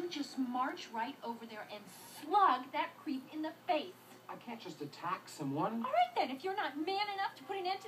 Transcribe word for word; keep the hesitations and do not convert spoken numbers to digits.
you just march right over there and slug that creep in the face? I can't just attack someone. All right then, if you're not man enough to put an end to